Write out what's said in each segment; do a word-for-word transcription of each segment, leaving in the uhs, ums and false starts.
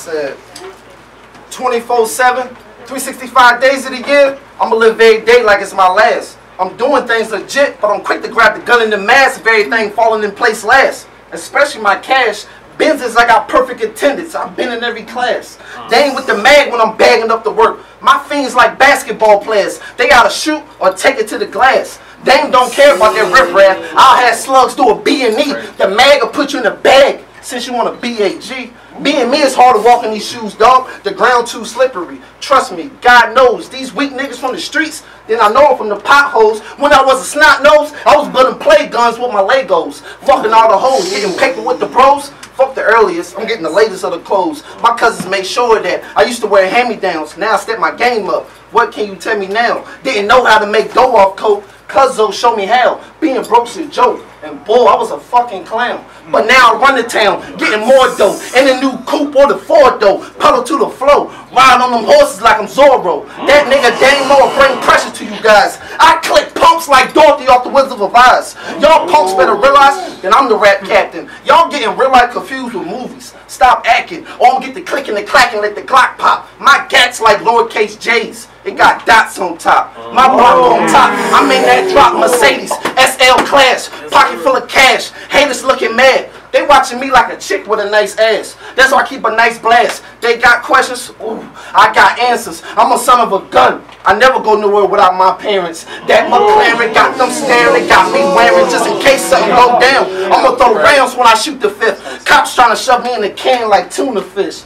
said twenty-four seven, three sixty-five days of the year, I'm gonna live every day like it's my last. I'm doing things legit, but I'm quick to grab the gun in the mask if everything falling in place last. Especially my cash. Benzes, I got perfect attendance. I've been in every class. They ain't with the mag when I'm bagging up the work. My fiends like basketball players. They gotta shoot or take it to the glass. Dame don't care about their riffraff. I'll have slugs do a B and E. The mag will put you in a bag since you want a B A G. Being me is hard to walk in these shoes, dog. The ground too slippery. Trust me, God knows. These weak niggas from the streets, then I know them from the potholes. When I was a snot nose, I was building play guns with my Legos. Fucking all the hoes, getting paper with the pros. Fuck the earliest, I'm getting the latest of the clothes. My cousins made sure that I used to wear hand-me-downs. Now I step my game up. What can you tell me now? Didn't know how to make dough off coke. Cuzzo showed me how. Being broke's a joke. And boy, I was a fucking clown. But now I run the town, getting more dough. In a new coupe or the Ford dough. Pedal to the flow. Ride on them horses like I'm Zorro. That nigga Dame Moore bring pressure to you guys. I click pumps like Dorothy off the Wizard of Oz. Y'all punks better realize that I'm the rap captain. Y'all getting real life confused with movies. Stop acting, or I'm get the clicking and clacking, let the Glock pop. My gats like lowercase J's. It got dots on top. My block on top. I'm in that drop Mercedes S L class. Pocket full of cash. Haters looking mad. They watching me like a chick with a nice ass. That's why I keep a nice blast. They got questions? Ooh, I got answers. I'm a son of a gun. I never go nowhere without my parents. That McLaren got them staring. They got me wearing just in case something go down. I'm gonna throw rounds when I shoot the fifth. Cops trying to shove me in the can like tuna fish.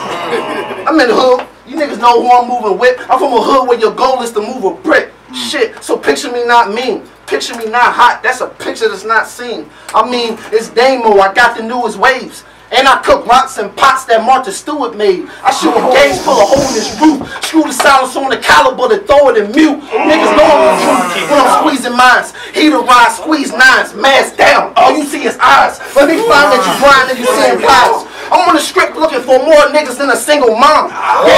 I'm in the hood. You niggas know who I'm moving with. I'm from a hood where your goal is to move a brick. Shit, so picture me not mean. Picture me not hot. That's a picture that's not seen. I mean, it's Damo. I got the newest waves. And I cook rocks and pots that Martha Stewart made. I shoot a gauge full of hole in this roof. Screw the silence on the caliber to throw it in mute. Niggas know I'm the truth when I'm squeezing mines. Heater ride, squeeze nines, mask down. All you see is eyes. Let me find that you grind and you seeing lies. I'm on the script looking for more niggas than a single mom.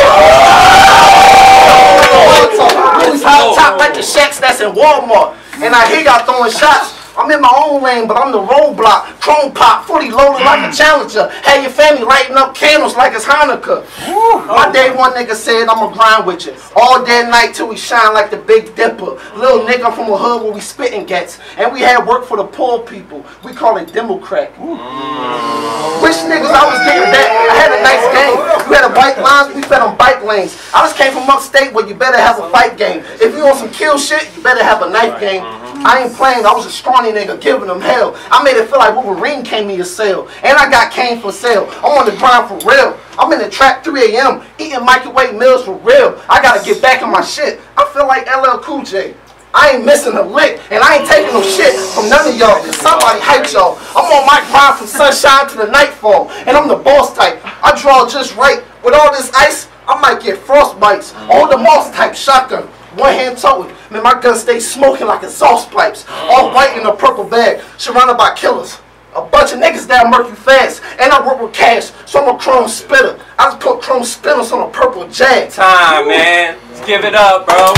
Louis hot top like the shacks that's in Walmart. And I hear y'all throwing shots. I'm in my own lane, but I'm the roadblock. Chrome pop, fully loaded like a challenger. Had your family lighting up candles like it's Hanukkah. My day one nigga said I'ma grind with you. All day and night till we shine like the Big Dipper. Little nigga from a hood where we spitting gats. And we had work for the poor people. We call it Democrat. Wish niggas I was getting back. I had a nice game. We had a bike lines, we fed on bike lanes. I just came from upstate where you better have a fight game. If you want some kill shit, you better have a knife game. I ain't playing, I was a scrawny nigga giving them hell. I made it feel like Wolverine came me to sell. And I got cane for sale. I'm on the grind for real. I'm in the trap three A M eating microwave meals for real. I gotta get back in my shit. I feel like L L Cool J. I ain't missing a lick, and I ain't taking no shit from none of y'all, cause somebody hyped y'all. I'm on my grind from sunshine to the nightfall, and I'm the boss type. I draw just right. With all this ice, I might get frostbites. All the moss type shotgun. One hand toting. Man, my gun stays smoking like exhaust pipes. All white in a purple bag, surrounded by killers. A bunch of niggas that murk you fast. And I work with cash, so I'm a chrome spitter. I just put chrome spinners on a purple Jag. Time, man. Let's give it up, bro.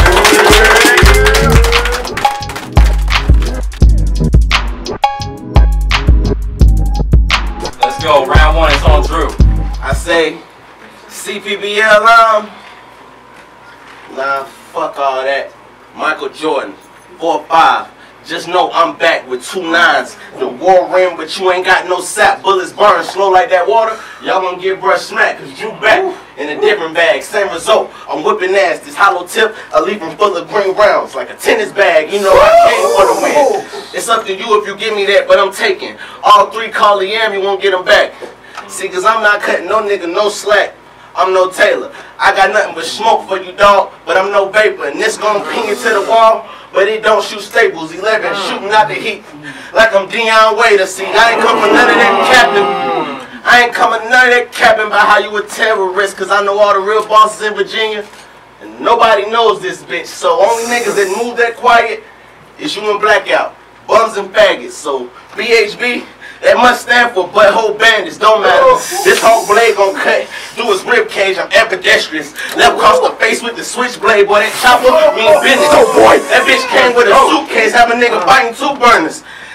Let's go. Round one is on Drew. I say, C P B L, um, nah, fuck all that. Michael Jordan, four five. Just know I'm back with two nines. The war rim, but you ain't got no sap. Bullets burn slow like that water. Y'all gonna get brush smack, cause Drew back in a different bag. Same result, I'm whipping ass. This hollow tip, I leave him full of green rounds. Like a tennis bag, you know I came for the win. It's up to you if you give me that, but I'm taking. All three call Liam, you won't get them back. See, cause I'm not cutting no nigga no slack. I'm no Taylor. I got nothing but smoke for you, dog, but I'm no vapor. And this gon' ping it to the wall, but it don't shoot staples. eleven shooting out the heat like I'm Deion Waiter. See, I ain't coming none of that capping. I ain't coming none of that capping about how you a terrorist, cause I know all the real bosses in Virginia. And nobody knows this bitch. So only niggas that move that quiet is you and Blackout. Bums and faggots. So B H B, that must stand for butthole bandits, don't matter. This whole blade gon' cut through his rib cage, I'm ambidextrous. Left across the face with the switchblade, boy, that chopper mean business. Oh boy, that bitch came with a suitcase, have a nigga biting two burners.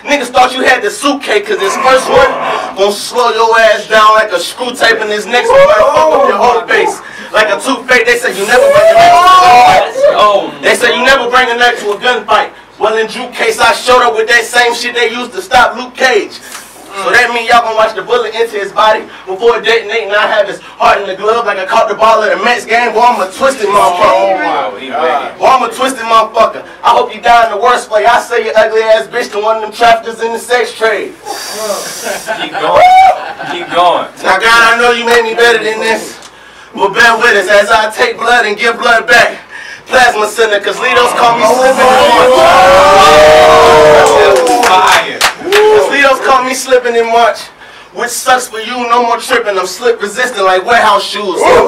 Niggas thought you had the suitcase, cause this first one gon' slow your ass down like a screw tape, and this next one might fuck up your whole face. Like a toothpaste, they say you never bring a knife to a gunfight. Oh. They say you never bring a knife to a gunfight. Well, in Drew case, I showed up with that same shit they used to stop Luke Cage. So that mean y'all gonna watch the bullet into his body before detonating, and I have his heart in the glove like I caught the ball at a Mets game. Boy, I'm a twisted motherfucker. Boy, I'm a twisted motherfucker. I hope you die in the worst way. I say you ugly ass bitch to one of them traffickers in the sex trade. Keep going. Keep going. Now, God, I know you made me better than this. But bear with us as I take blood and give blood back. Plasma center, cause Litos call me slipping in March. Fire. Cause Litos call me slipping in March. Which sucks for you, no more tripping. I'm slip resistant like warehouse shoes. I'm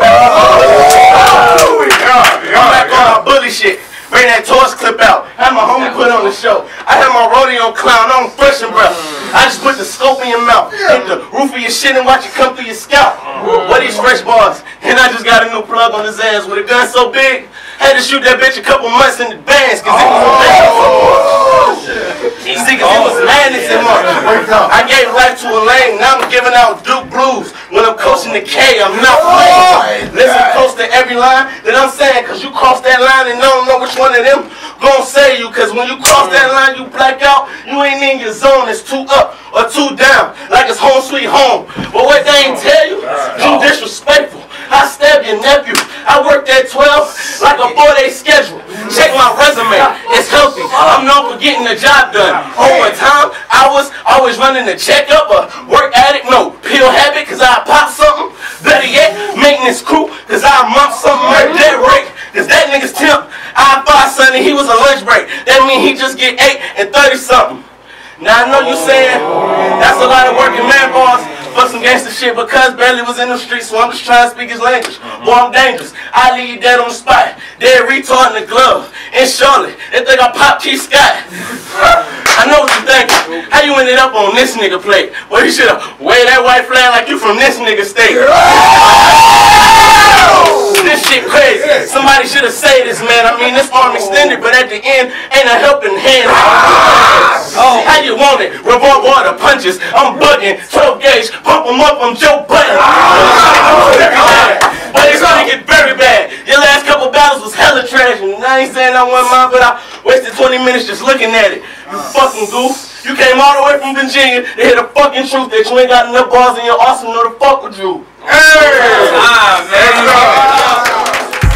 back on my bully shit. Bring that torch clip out. Have my homie put on the show. I have my rodeo clown on fresh and breath. I just put the scope in your mouth. Hit the roof of your shit and watch it come through your scalp. What these fresh bars? And I just got a new plug on his ass with a gun so big. Had to shoot that bitch a couple months in advance cause it was a bitch. See, cause it was madness in March. I gave life to a lane, now I'm giving out Duke Blues. When I'm coaching the K, I'm not playing. Listen close to every line that I'm saying, cause you cross that line and don't know which one of them gon' say you. Cause when you cross that line, you black out, you ain't in your zone. It's two up or two down, like it's home sweet home. But what they ain't tell you, you disrespectful. I stabbed your nephew. I worked at twelve like a four-day schedule. Check my resume, it's healthy. I'm known for getting the job done. Overtime, I was always running the checkup, a work addict, no pill habit, cause I pop something. Better yet, maintenance crew, cause I mop something right there, Rick. Cause that nigga's temp. I five Sunday, he was a lunch break. That mean he just get eight and thirty something. Now I know you saying that's a lot of working man bars for some gangster shit, because Bailey was in the streets, so I'm just trying to speak his language. Boy, I'm dangerous. I leave you dead on the spot. Dead retard in the glove. In Charlotte, they think I pop Keith Scott. I know what you thinking. How you ended up on this nigga plate? Well, you should have waved that white flag like you from this nigga state. This shit crazy. Somebody should have said this, man. I mean, this arm extended, but at the end, ain't a helping hand. Oh, how you want it? Revolver water punches. I'm bugging. twelve gauge. Pump them up. I'm Joe Button. But it's gonna get very bad. Your last couple battles was hella trash. And I ain't saying I won mine, but I wasted twenty minutes just looking at it. You fucking goof. You came all the way from Virginia to hear the fucking truth that you ain't got enough bars in your arsenal to fuck with you. Hey! Ah, man.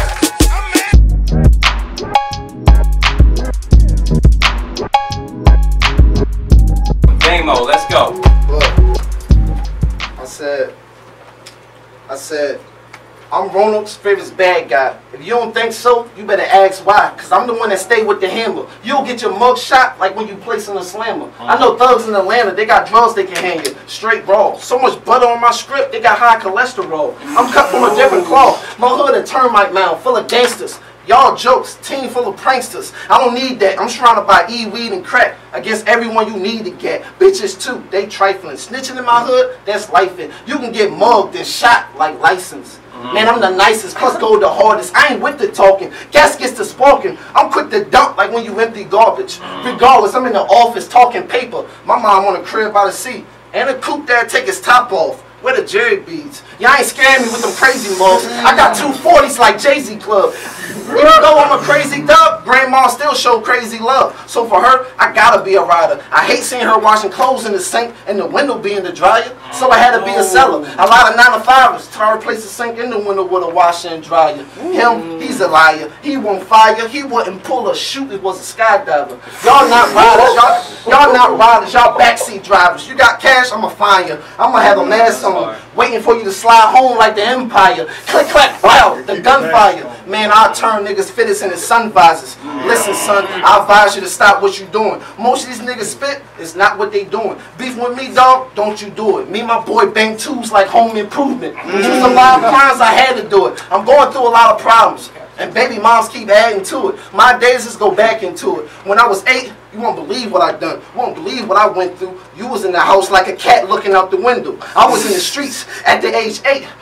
Damo, let's go. Look, I said, I said, I'm Ronald's favorite bad guy. If you don't think so, you better ask why. Cause I'm the one that stay with the hammer. You'll get your mug shot like when you placing a slammer. Mm-hmm. I know thugs in Atlanta, they got drugs they can hand you. Straight raw. So much butter on my script, they got high cholesterol. I'm cut from a different cloth. My hood a termite mound full of gangsters. Y'all jokes, team full of pranksters. I don't need that. I'm trying to buy E, weed, and crack against everyone you need to get. Bitches too, they trifling. Snitching in my hood, that's lifing. You can get mugged and shot like license. Mm-hmm. Man, I'm the nicest, plus go the hardest. I ain't with the talking. Gas gets the sparking. I'm quick to dump like when you empty garbage. Mm-hmm. Regardless, I'm in the office talking paper. My mom on a crib by the sea. And a coupe there take his top off. Where the Jerry beads? Y'all ain't scaring me with them crazy mugs. I got two forties like Jay-Z Club. Even though I'm a crazy dub, grandma still show crazy love. So for her, I gotta be a rider. I hate seeing her washing clothes in the sink and the window being the dryer. So I had to be a seller. A lot of nine to fivers try to replace the sink in the window with a washer and dryer. Him, he's a liar. He won't fire. He wouldn't pull a shoot. It was a skydiver. Y'all not riders. Y'all, y'all not riders. Y'all backseat drivers. You got cash, I'ma find you. I'ma have a mask on, waiting for you to slide home like the Empire. Click, clack, wow, the gunfire. Man, I'll turn niggas fittest in his sun visors. Listen, son, I advise you to stop what you doing. Most of these niggas spit is not what they doing. Beef with me, dog, don't you do it. Me and my boy bang twos like home improvement. Choose a lot of crimes, I had to do it. I'm going through a lot of problems. And baby moms keep adding to it. My days just go back into it. When I was eight, you won't believe what I done. You won't believe what I went through. You was in the house like a cat looking out the window. I was in the streets at the age eight,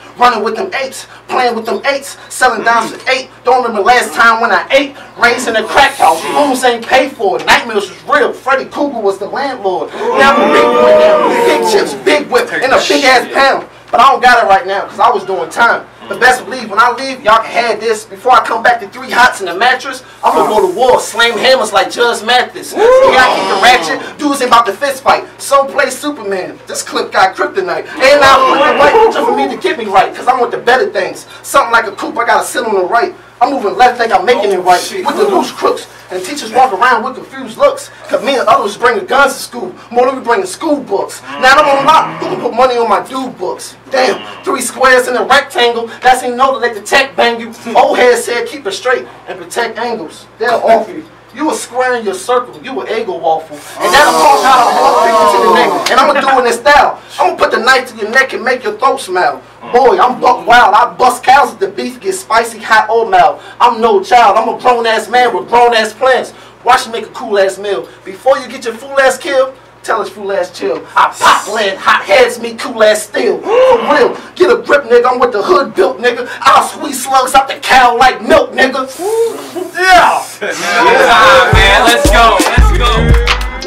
running with them apes, playing with them eights, selling dimes for eight. Don't remember last time when I ate, raised in a crack house. Rooms ain't paid for, nightmares was real. Freddy Krueger was the landlord. Now I'm a big boy now, big chips, big whip, and a big ass pound. But I don't got it right now, because I was doing time. But best believe, when I leave, y'all can have this. Before I come back to three hots in the mattress, I'm going to go to war, slam hammers like Judge Mathis. Yeah, I keep the ratchet. Dudes ain't about to fist fight. Some play Superman. This clip got kryptonite. And I put the right just for me to get me right, because I want the better things. Something like a coupe, I got to sit on the right. I'm moving left, think I'm making it right. With the loose crooks. And teachers walk around with confused looks. Cause me and others bringing guns to school. More than we bringing school books. Now I'm on lock. Who can put money on my dude books? Damn, three squares in a rectangle. That's ain't know to let the tech bang you. Old head said keep it straight and protect angles. They'll offer you. You a square in your circle, you an ego waffle. And that'll cause out a whole people to the neck. And I'ma do it in this style. I'm gonna put the knife to your neck and make your throat smell. Boy, I'm buck wild. I bust cows if the beef gets spicy, hot or mild. I'm no child. I'm a grown ass man with grown ass plans. Watch me make a cool ass meal. Before you get your fool ass killed, tell us fool ass chill. I pop land, hot heads me cool ass steel. For real, get a grip, nigga. I'm with the hood built, nigga. I'll squeeze slugs out the cow like milk, nigga. Yeah. Yeah, man. Let's go. Let's go.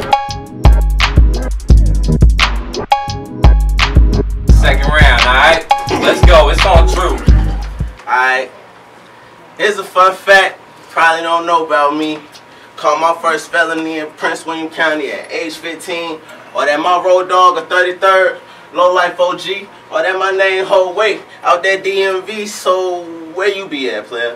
Second round, alright? Let's go. It's on Drew. Alright. Here's a fun fact. Probably don't know about me. Caught my first felony in Prince William County at age fifteen. Or that my road dog a thirty-third. Low life O G. Or that my name whole weight out that D M V. So where you be at, player?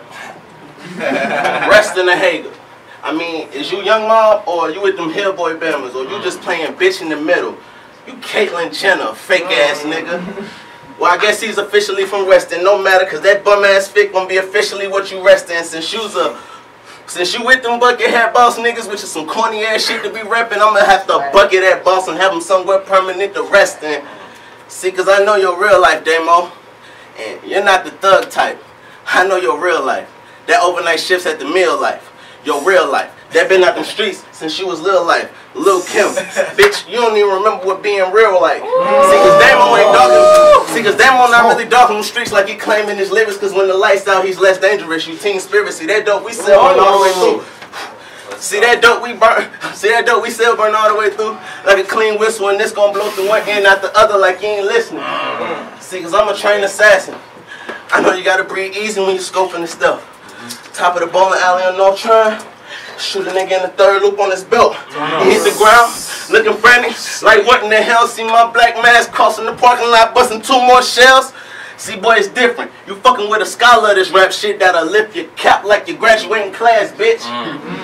Rest in the Hager. I mean, is you Young Mob or you with them Hillboy Bammers? Or you just playing bitch in the middle? You Caitlyn Jenner, fake ass nigga. Well, I guess he's officially from Reston. No matter, cause that bum ass fit gonna be officially what you rest in. Since you's a, since you with them bucket hat boss niggas, which is some corny ass shit to be repping, I'm gonna have to bucket that boss and have him somewhere permanent to rest in. See, cause I know your real life, Damo, and you're not the thug type. I know your real life. That overnight shifts at the meal life. Your real life. That been out them streets since you was Lil Life. Lil Kim. Bitch, you don't even remember what being real like. See, cause Damo ain't dogging. See, cause Damo not really dogging them streets like he claiming his lyrics, cause when the lights out, he's less dangerous. You teen spirit. See, that dope we sell burn all the way through. See that dope we burn. See that dope we sell burn all the way through. Like a clean whistle, and this gonna blow through one end out the other like you ain't listening. See, cause I'm a trained assassin. I know you gotta breathe easy when you scoping this stuff. Top of the bowling alley on North Trine. Shoot a nigga in the third loop on his belt. He hit the ground, looking friendly. Like what in the hell? See my black mask crossing the parking lot, busting two more shells. See, boy, it's different. You fucking with a scholar of this rap shit that'll lift your cap like your graduating class, bitch. Mm-hmm.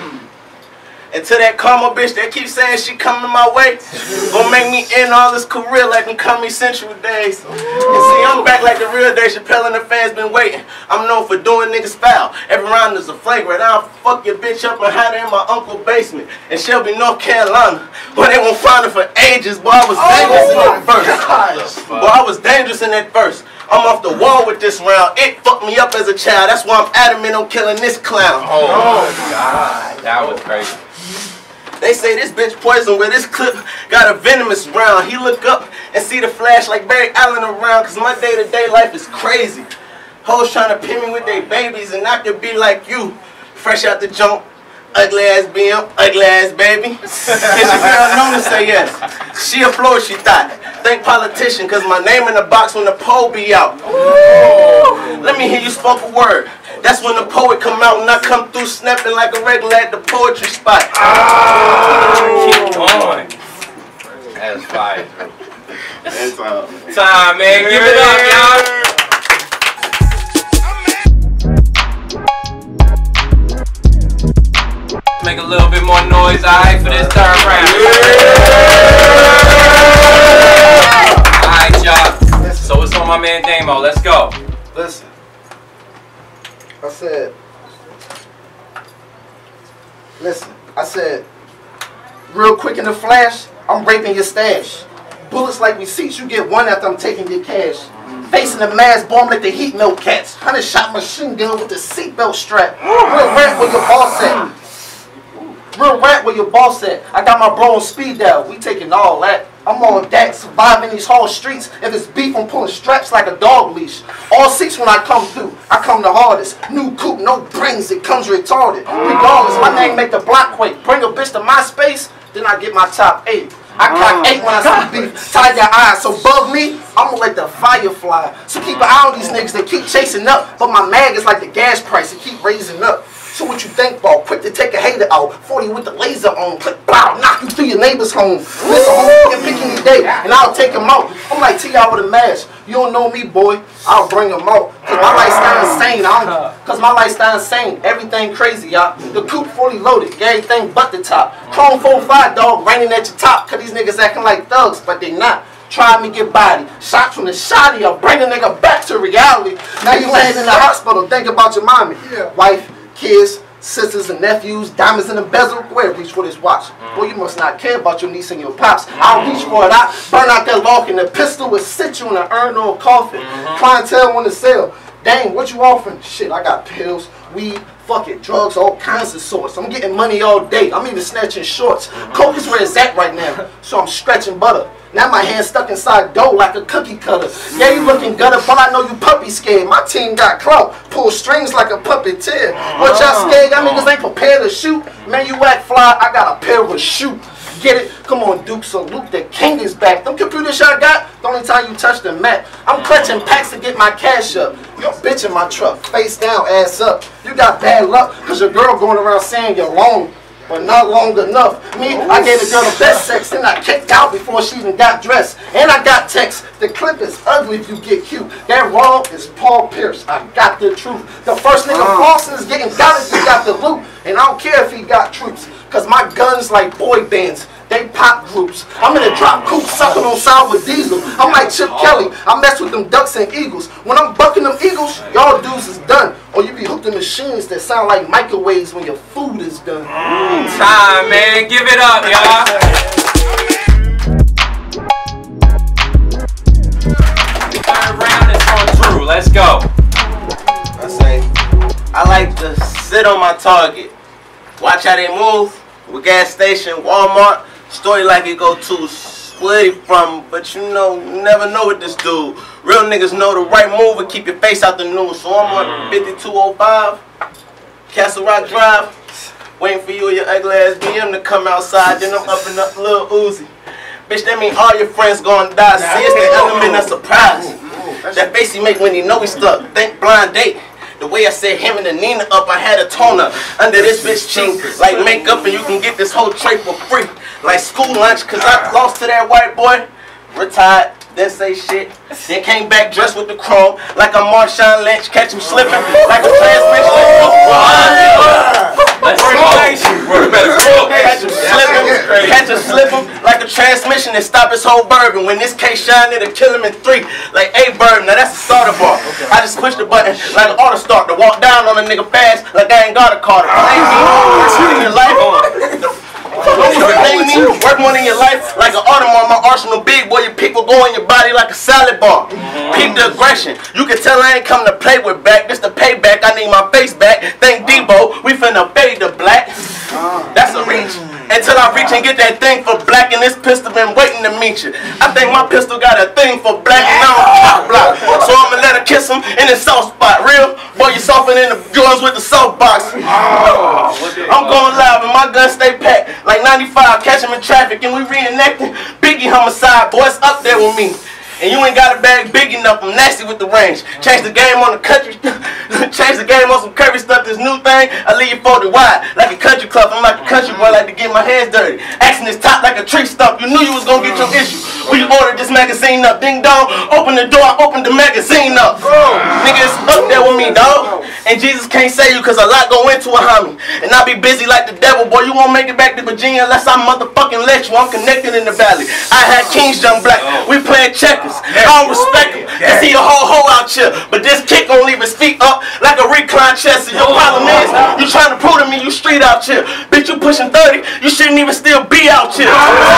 And to that karma bitch that keeps saying she coming my way, gonna make me end all this career like them Comedy Central days. And see, I'm back like the real Dave Chappelle and the fans been waiting. I'm known for doing niggas foul. Every round is a flagrant. I'll fuck your bitch up and hide her in my uncle's basement in Shelby, North Carolina. But they won't find her for ages. Boy, I was dangerous in that verse. Boy, I was dangerous in that verse. I'm off the wall with this round. It fucked me up as a child. That's why I'm adamant on killing this clown. Oh, oh God. That was crazy. They say this bitch poison with this clip got a venomous round. He look up and see the flash like Barry Allen around, cause my day-to-day life is crazy. Hoes trying to pin me with their babies and I could be like you. Fresh out the jump, ugly ass B M, ugly ass baby. Is your girl known to say yes? She a floor, she thought. Think politician, cause my name in the box when the poll be out. Ooh. Let me hear you spoke a word. That's when the poet come out and I come through snapping like a regular at the poetry spot. Oh, keep going. That's fire. That's all. Time, man. Give it up, y'all. Make a little bit more noise, alright, for this third round. Alright, y'all. So it's on my man Damo. Let's go. Listen. I said, listen, I said, real quick in the flash, I'm raping your stash. Bullets like receipts, you get one after I'm taking your cash. Facing the mask, bomb like the heat milk cats. Hundred shot machine gun with the seatbelt strap. Real rat where your boss at. Real rat where your boss at. I got my bro on speed dial. We taking all that. I'm all that, surviving these hard streets. If it's beef, I'm pulling straps like a dog leash. All six when I come through, I come the hardest. New coupe, no brains, it comes retarded. Regardless, my name make the block quake. Bring a bitch to my space, then I get my top eight. I cock eight when I see beef, tie their eyes. So bug me, I'ma let the fire fly. So keep an eye on these niggas, they keep chasing up. But my mag is like the gas price, it keep raising up. So what you think, ball? Quick to take a hater out. forty with the laser on. Click, blow, knock you through your neighbor's home. Miss a whole picking day, and I'll take him out. I'm like T I with a mask. You don't know me, boy. I'll bring him out. Cause my lifestyle insane. I don't, Cause my lifestyle insane. Everything crazy, y'all. The coupe fully loaded. Get everything but the top. Chrome four five dog raining at your top. Cause these niggas acting like thugs, but they not. Try me get body. Shots from the shotty. I'll bring a nigga back to reality. Now you laying in the hospital. Think about your mommy. Wife. Kids, sisters, and nephews, diamonds in the bezel. Go ahead, reach for this watch. Boy, you must not care about your niece and your pops. I'll reach for it. I burn out that lock, and the pistol will sit you in an urn or a coffin. Clientele want to sell. Dang, what you offering? Shit, I got pills, weed, fucking drugs, all kinds of sorts. I'm getting money all day. I'm even snatching shorts. Coke is where it's at right now, so I'm stretching butter. Now my hand stuck inside dough like a cookie cutter. Yeah, you looking gutter, but I know you puppy scared. My team got clout, pull strings like a puppeteer. What y'all scared? Y'all niggas ain't prepared to shoot. Man, you act fly, I got a pair of shoot. Get it? Come on, Duke, salute, the king is back. Them computers y'all got, the only time you touch the mat. I'm clutching packs to get my cash up. Your bitch in my truck, face down, ass up. You got bad luck, cause your girl going around saying you're long, but not long enough. Me, I gave the girl the best sex, and I kicked out before she even got dressed. And I got text. The clip is ugly if you get cute. That wrong is Paul Pierce. I got the truth. The first nigga flossing is getting got if he got the loot. And I don't care if he got troops, cause my guns like boy bands. They pop groups. I'm in a drop coupe sucking on sour diesel. I'm like Chip Kelly. I mess with them ducks and eagles. When I'm bucking them eagles, y'all dudes is done. Or you be hooked in machines that sound like microwaves when your food is done. Mm, time, man. Give it up, y'all. Third round is on Drew. Let's go. I say, I like to sit on my target. Watch how they move. With gas station, Walmart. Story like it go to split from, but you know, you never know with this dude. Real niggas know the right move and keep your face out the news. So I'm on fifty-two oh five, Castle Rock Drive, waiting for you or your ugly ass B M to come outside. Then I'm up and up Lil Uzi. Bitch, that mean all your friends gonna die. See, it's the element of surprise. That face he make when he know he stuck. Think blind date. The way I said him and the Nina up, I had a toner under this bitch cheek. Like makeup and you can get this whole tray for free. Like school lunch, cause I lost to that white boy. Retired, didn't say shit. Then came back dressed with the chrome. Like I'm Marshawn Lynch, catch him slipping. Like a transmission. Let's go. Catch him slipping. Catch him slipping like a transmission and stop his whole bourbon. When this case shine, it'll kill him in three. Like a bourbon. Now that's a starter bar. I just push the button like an auto start to walk down on a nigga fast like I ain't got a car. In your life. Work more in your life like an Audemars, my arsenal big boy. Your people go in your body like a salad bar. Peep the aggression. You can tell I ain't come to play with back. This the payback. I need my face back. Thank Debo. We finna fade the black. That's a reach. Until I reach and get that thing for black, and this pistol been waiting to meet you. I think my pistol got a thing for black, and I don't pop block. So I'ma let her kiss him in the soft spot. Real boy, you soften in the guns with the soft box. I'm going live and my gun stay packed like ninety-five. Catch him in traffic and we reenacting Biggie homicide. Boys up there with me. And you ain't got a bag big enough, I'm nasty with the range. Change the game on the country, change the game on some curvy stuff, this new thing, I leave you folded wide, like a country club. I'm like a country boy, like to get my hands dirty. Axing this top like a tree stump, you knew you was gonna get your issue. We ordered this magazine up, ding dong, open the door, I opened the magazine up. Niggas up there with me, dog. And Jesus can't save you cause a lot go into a homie. And I be busy like the devil, boy, you won't make it back to Virginia unless I motherfucking let you. I'm connected in the valley. I had Kings Young Black, we playing checkers. I don't respect him. I see a whole hoe out here, but this kick gon' leave his feet up like a reclined chest. And your problem is, you trying to prove to me you street out here. Bitch, you pushing thirty, you shouldn't even still be out here.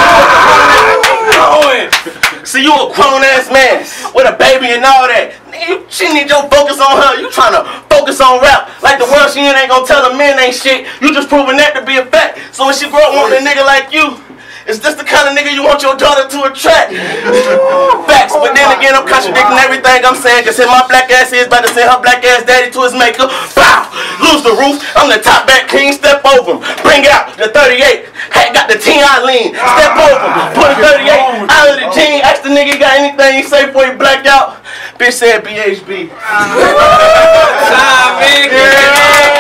See, you a grown ass man with a baby and all that. You, she need your focus on her. You trying to focus on rap. Like the world she in ain't gonna tell the men ain't shit. You just proving that to be a fact. So when she grow up wanting a nigga like you, Is this the kind of nigga you want your daughter to attract? Facts, but then again, I'm contradicting everything I'm saying, cause if my black ass is about to send her black ass daddy to his maker, pow! Lose the roof, I'm the top back king, step over him. Bring out the thirty-eight, hey, got the T I lean, step over him. Put a thirty-eight out of the jean, ask the nigga got anything he say before he blacked out. Bitch said B H B. Time, man.